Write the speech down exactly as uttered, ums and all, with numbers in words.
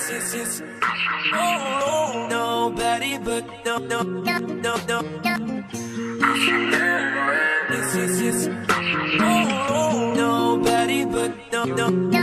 This is this. Oh, nobody but no, no, no, no, no. This is this. Oh, nobody but no, no.